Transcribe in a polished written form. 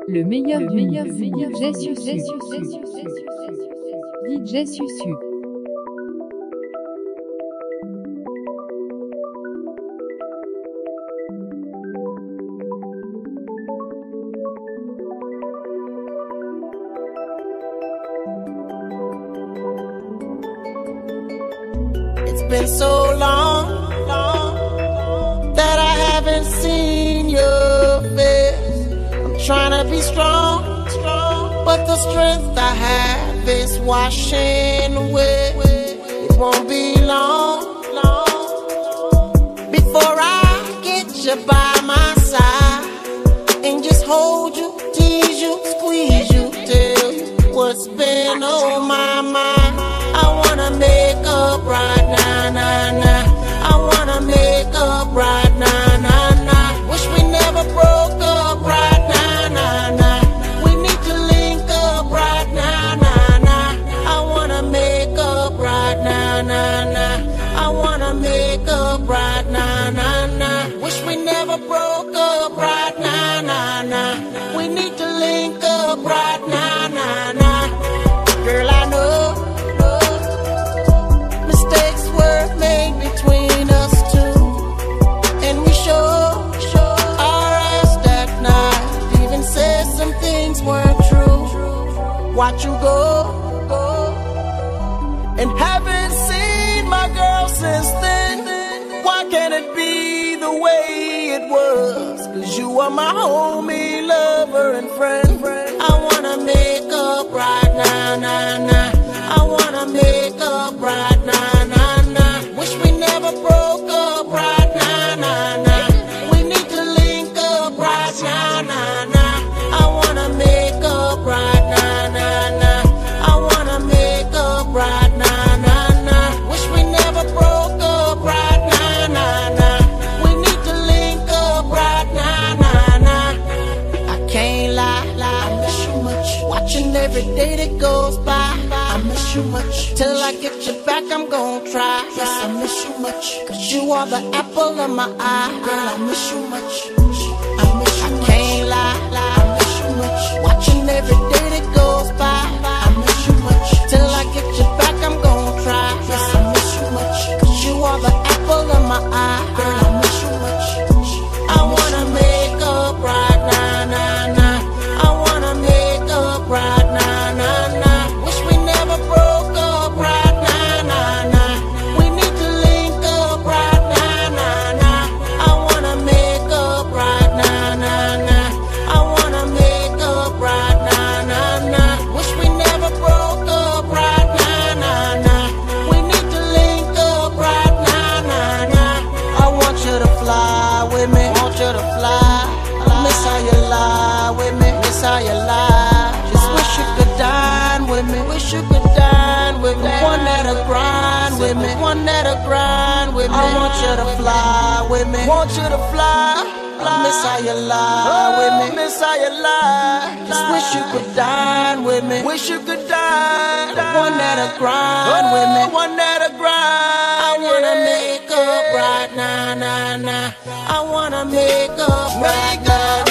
Le meilleur du DJ Susu. DJ Susu. It's been so long that I haven't seen your face. I'm trying to be strong, but the strength I have is washing away. It won't be long before I get you by my side and just hold you, tease you, squeeze you, tell you what's been on my mind. I wanna make up right now, nah, nah. I wanna make up right now, nah, nah. Wish we never broke up right now, nah, nah. We need to link up right now, nah, nah. I wanna make up right now, nah, nah. I wanna make up right now, nah, nah. Wish we never broke up right now, nah, nah. We need to link up right now, nah, nah. Girl, I know mistakes were made between us two, and we sure our ass that night. Even said some things weren't true. Watch you go, and haven't seen my girl since then. Why can't it be the way it was? 'Cause you are my homie, lover, and friend. I wanna make up right now, nah, nah. I wanna make up right now, nah, nah. Wish we never broke up right now, nah, nah. We need to link up right now, nah, nah. I wanna make up right now, nah, nah. I wanna make up right now, nah, nah. Wish we never broke up right now, nah, nah. We need to link up right now, nah, nah. I can't lie, I miss you much. Watching every day that goes by, I miss you much. Till I get you back, I'm gon' try. Yes, I miss you much. 'Cause you are the apple of my eye. Girl, I miss you much. I miss you much. I can't lie, I miss you much. Watching every day that goes by, I miss you much. Till I get you back, I'm gon' try. Yes, I miss you much. 'Cause you are the apple of my eye. Girl, I miss you much. I wanna make up right now, nah, nah. I wanna make up right now, nah, nah. Wish we never broke up right now, nah, nah. We need to link up right now, nah, nah. I wanna make up right now, nah, nah. I wanna make up right now, nah, nah. Wish we never broke up right now, nah, nah. We need to link up right now, nah, nah. I want you to fly with me, want you to fly. Miss how you lie with me, miss how you lie. Just wish you could dine with me, wish you could dine with me. One that'll grind with me, one that'll grind with me. I want you to fly with me, want you to fly. Miss how you lie with me, miss how you lie. Just wish you could dine with me, wish you could dine. One that'll grind with me, one that'll grind. I wanna make up right now, nah, nah. I wanna make up right now.